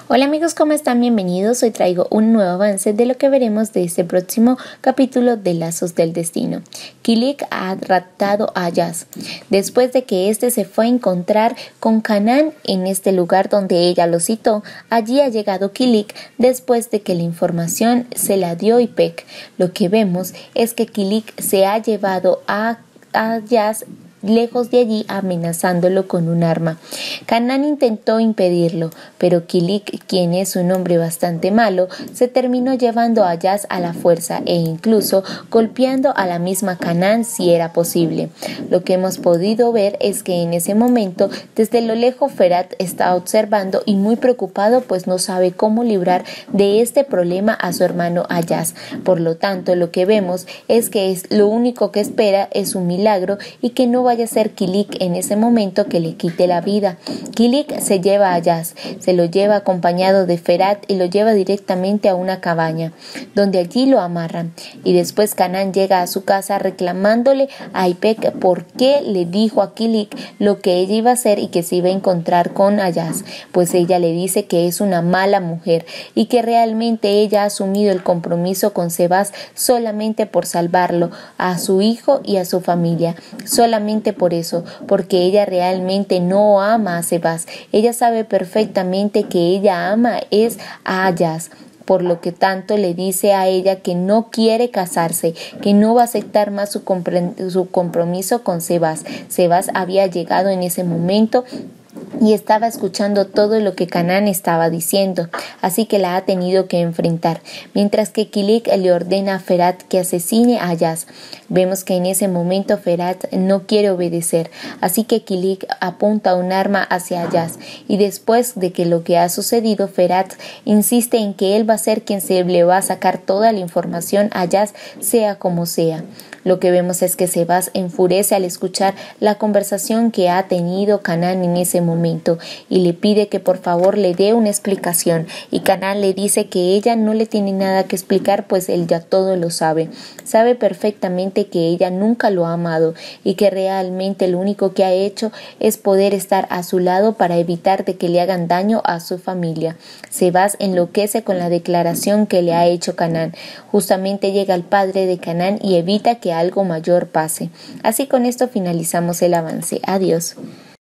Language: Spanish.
Hola amigos, ¿cómo están? Bienvenidos. Hoy traigo un nuevo avance de lo que veremos de este próximo capítulo de Lazos del Destino. Kilik ha raptado a Ayaz después de que éste se fue a encontrar con Kanan en este lugar donde ella lo citó. Allí ha llegado Kilik después de que la información se la dio Ipek. Lo que vemos es que Kilik se ha llevado a Ayaz lejos de allí, amenazándolo con un arma. Kanan intentó impedirlo, pero Kilik, quien es un hombre bastante malo, se terminó llevando a Ayaz a la fuerza e incluso golpeando a la misma Kanan si era posible. Lo que hemos podido ver es que en ese momento, desde lo lejos, Ferhat está observando y muy preocupado, pues no sabe cómo librar de este problema a su hermano Ayaz. Por lo tanto, lo que vemos es que lo único que espera es un milagro y que no vaya a ser Kilik en ese momento que le quite la vida. Kilik se lleva a Ayaz, se lo lleva acompañado de Ferhat y lo lleva directamente a una cabaña, donde allí lo amarran. Y después Kanan llega a su casa reclamándole a Ipek por qué le dijo a Kilik lo que ella iba a hacer y que se iba a encontrar con Ayaz, pues ella le dice que es una mala mujer y que realmente ella ha asumido el compromiso con Sebas solamente por salvarlo, a su hijo y a su familia, solamente por eso, porque ella realmente no ama a Sebas. Ella sabe perfectamente que ella ama es a Ayaz, por lo que tanto le dice a ella que no quiere casarse, que no va a aceptar más su compromiso con Sebas. Sebas había llegado en ese momento y estaba escuchando todo lo que Kanan estaba diciendo, así que la ha tenido que enfrentar, mientras que Kilik le ordena a Ferhat que asesine a Ayaz. Vemos que en ese momento Ferhat no quiere obedecer, así que Kilik apunta un arma hacia Ayaz, y después de que lo que ha sucedido, Ferhat insiste en que él va a ser quien se le va a sacar toda la información a Ayaz, sea como sea. Lo que vemos es que Sebas enfurece al escuchar la conversación que ha tenido Kanan en ese momento y le pide que por favor le dé una explicación, y Kanan le dice que ella no le tiene nada que explicar, pues él ya todo lo sabe. Sabe perfectamente que ella nunca lo ha amado y que realmente lo único que ha hecho es poder estar a su lado para evitar de que le hagan daño a su familia. Sebas enloquece con la declaración que le ha hecho Kanan. Justamente llega el padre de Kanan y evita que algo mayor pase. Así con esto finalizamos el avance. Adiós.